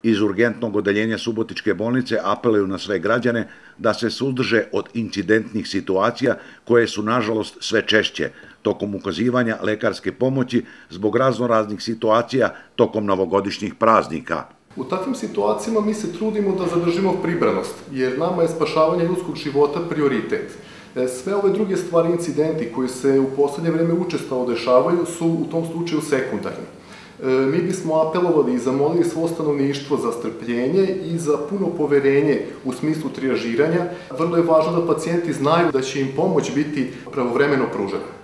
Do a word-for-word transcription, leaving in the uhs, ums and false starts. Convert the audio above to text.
Iz urgentnog odeljenja Subotičke bolnice apeluju na sve građane da se suzdrže od incidentnih situacija koje su nažalost sve češće tokom ukazivanja lekarske pomoći zbog raznoraznih situacija tokom novogodišnjih praznika. U takvim situacijama mi se trudimo da zadržimo pribranost, jer nama je spašavanje ljudskog života prioritet. Sve ove druge stvari, incidenti koji se u poslednje vreme učestalo dešavaju su u tom slučaju sekundarni. Mi bismo apelovali i zamolili svo stanovništvo za strpljenje i za puno poverenje u smislu trijažiranja. Vrlo je važno da pacijenti znaju da će im pomoć biti pravovremeno pružena.